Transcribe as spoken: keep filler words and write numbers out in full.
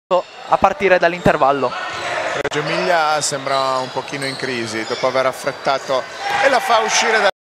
a partire dall'intervallo. Reggio Emilia sembra un pochino in crisi dopo aver affrettato e la fa uscire da